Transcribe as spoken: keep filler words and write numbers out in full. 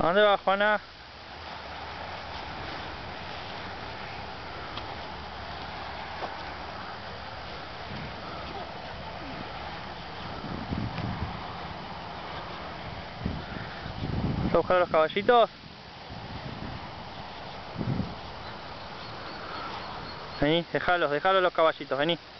dónde vas, Juana? ¿Vas a buscar a los caballitos? Vení, dejalos, dejalos los caballitos, vení.